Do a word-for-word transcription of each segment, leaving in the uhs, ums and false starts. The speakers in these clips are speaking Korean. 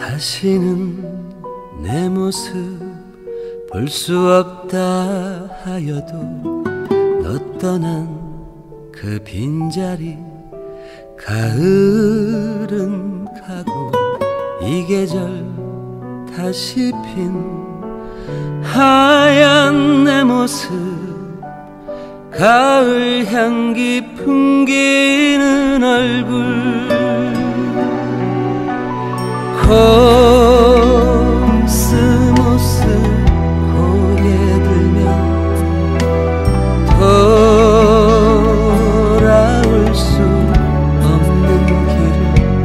다시는 내 모습 볼 수 없다 하여도 너 떠난 그 빈자리 가을은 가고 이 계절 다시 핀 하얀 내 모습 가을 향기 풍기는 얼굴 코스모스 고개 들면 돌아올 수 없는 길을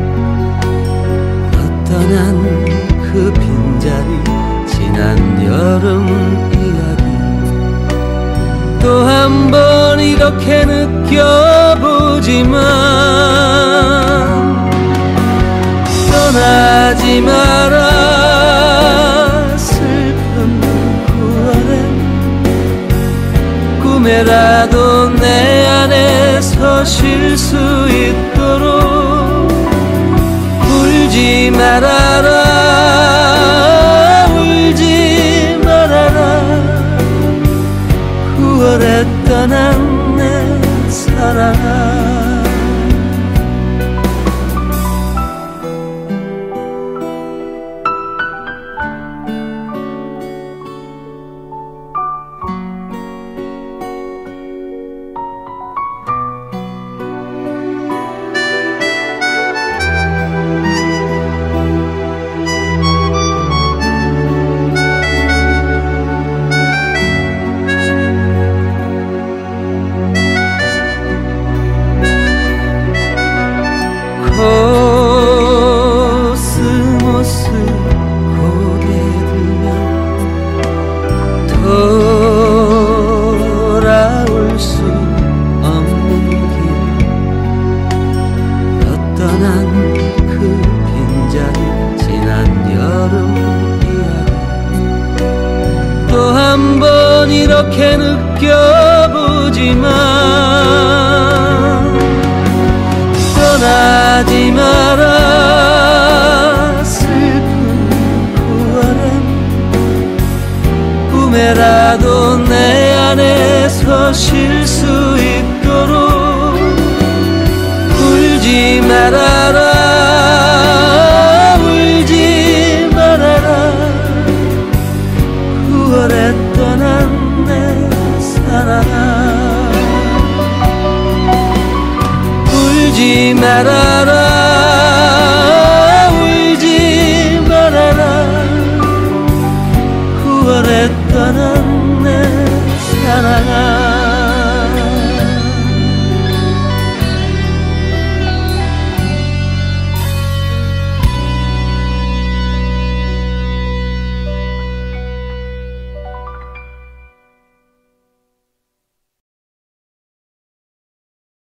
너 떠난 그 빈자리 지난 여름 이야기 또 한 번 이렇게 느껴보지만 떠나지 마라 슬픈 구월엔 꿈에라도 내 안에서 쉴 수 있도록 울지 말아라 울지 말아라 구월에 떠난 내 사랑 코스모스 고개 들면 돌아올 수 없는 길 너 떠난 그 빈자리 지난 여름 이야기 또 한 번 이렇게 느껴보지만 떠나지 마라 슬픈 구월엔 꿈에라도 내 안에서 쉴 수 있도록 울지 말아라 울지 말아라 구월에 떠난 내 사랑 울지 말아라